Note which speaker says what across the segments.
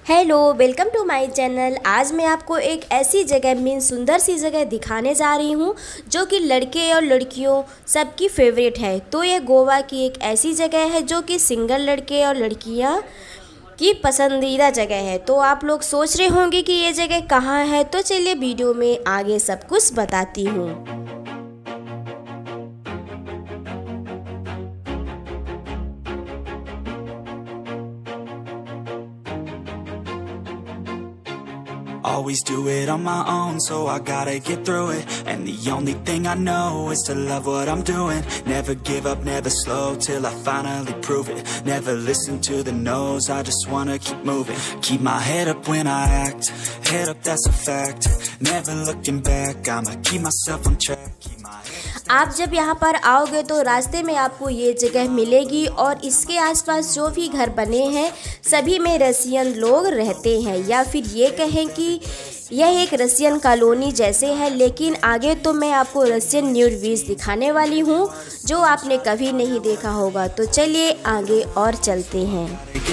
Speaker 1: Hello, welcome to my channel. आज मैं आपको एक ऐसी जगह सुंदर सी जगह दिखाने जा रही हूँ जो कि लड़के और लड़कियों सबकी फेवरेट है। तो ये गोवा की एक ऐसी जगह है जो कि सिंगल लड़के और लड़कियाँ की पसंदीदा जगह है। तो आप लोग सोच रहे होंगे कि ये जगह कहाँ है, तो चलिए वीडियो में आगे सब कुछ बताती हूँ।
Speaker 2: Always do it on my own, so I gotta get through it. And the only thing I know is to love what I'm doing. Never give up, never slow, till I finally prove it. Never listen to the no's, I just wanna keep moving. Keep my head up when I act, head up, that's a fact. Never looking back, I'ma keep myself on track.
Speaker 1: आप जब यहाँ पर आओगे तो रास्ते में आपको ये जगह मिलेगी और इसके आसपास जो भी घर बने हैं सभी में रसियन लोग रहते हैं, या फिर ये कहें कि यह एक रसियन कॉलोनी जैसे है। लेकिन आगे तो मैं आपको रसियन न्यूड बीच दिखाने वाली हूँ जो आपने कभी नहीं देखा होगा। तो चलिए आगे और चलते हैं।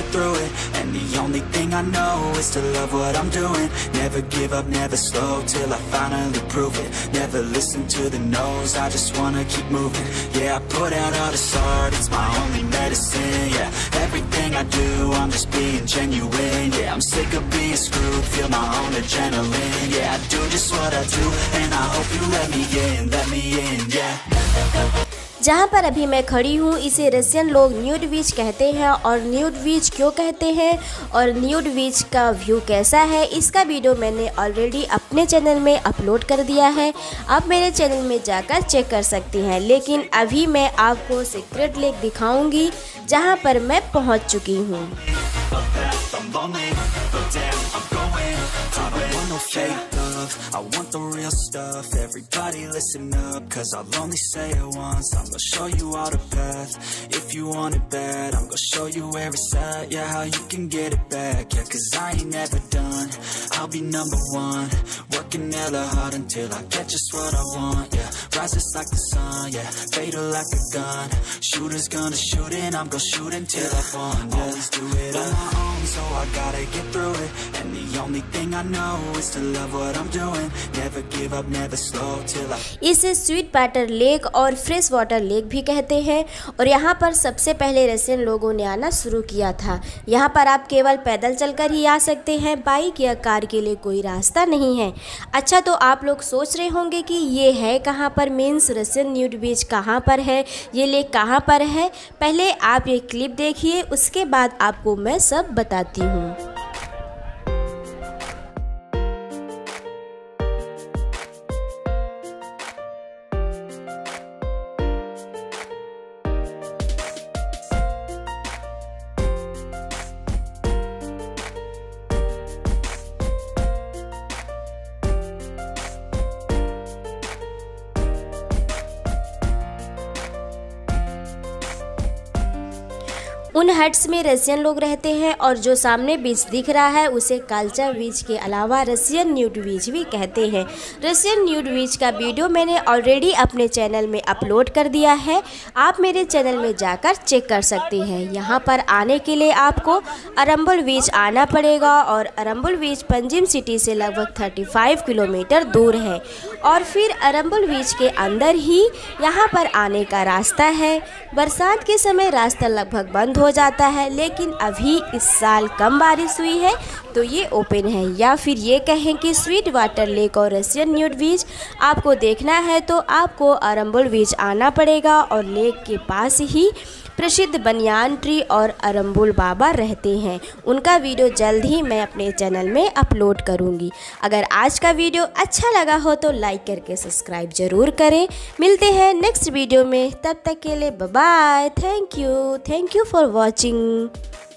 Speaker 2: I do, I'm just being genuine. Yeah, I'm sick of being screwed, feel my own adrenaline. Yeah, I do just what I do, and I hope you let me in, yeah.
Speaker 1: जहाँ पर अभी मैं खड़ी हूँ इसे Russian लोग nude बीच कहते हैं। और न्यूड बीच क्यों कहते हैं और न्यूड बीच का व्यू कैसा है, इसका वीडियो मैंने ऑलरेडी अपने चैनल में अपलोड कर दिया है। आप मेरे चैनल में जाकर चेक कर सकती हैं। लेकिन अभी मैं आपको सीक्रेट लेक दिखाऊंगी जहाँ पर मैं पहुँच चुकी हूँ।
Speaker 2: I want the real stuff, everybody listen up, cause I'll only say it once, I'm gonna show you all the path. If you want it bad, I'm gonna show you where it's at, yeah, how you can get it back, yeah, cause I ain't never done, I'll be number one, working hella hard until I get just what I want, yeah, rises like the sun, yeah, fatal like a gun, shooters gonna shoot and I'm gonna shoot until I fall, yeah. Always do it on my own, so I gotta get through it, and the only thing I know is to love what I'm doing, never give up, never slow till I...
Speaker 1: इसे sweet water lake और fresh water lake भी कहते हैं। और यहाँ पर सबसे पहले रसियन लोगों ने आना शुरू किया था। यहाँ पर आप केवल पैदल चलकर ही आ सकते हैं, बाइक या कार के लिए कोई रास्ता नहीं है। अच्छा, तो आप लोग सोच रहे होंगे कि ये है कहाँ पर, मीन्स रसियन न्यूड बीच कहाँ पर है, ये लेक कहाँ पर है। पहले आप ये क्लिप देखिए, उसके बाद आपको मैं सब बताती हूँ। उन हट्स में रसियन लोग रहते हैं और जो सामने बीच दिख रहा है उसे कल्चर बीच के अलावा रसियन न्यूड बीच भी कहते हैं। रसियन न्यूड बीच का वीडियो मैंने ऑलरेडी अपने चैनल में अपलोड कर दिया है, आप मेरे चैनल में जाकर चेक कर सकते हैं। यहाँ पर आने के लिए आपको अरंबुल बीच आना पड़ेगा और अरंबुल बीच पंजिम सिटी से लगभग 35 किलोमीटर दूर है। और फिर अरंबुल बीच के अंदर ही यहाँ पर आने का रास्ता है। बरसात के समय रास्ता लगभग बंद हो जाता है, लेकिन अभी इस साल कम बारिश हुई है तो ये ओपन है। या फिर ये कहें कि स्वीट वाटर लेक और रसियन न्यूड बीच आपको देखना है तो आपको अरंबुल बीच आना पड़ेगा। और लेक के पास ही प्रसिद्ध बनियान ट्री और अरंबुल बाबा रहते हैं। उनका वीडियो जल्द ही मैं अपने चैनल में अपलोड करूंगी। अगर आज का वीडियो अच्छा लगा हो तो लाइक करके सब्सक्राइब ज़रूर करें। मिलते हैं नेक्स्ट वीडियो में, तब तक के लिए bye bye. Thank you for watching.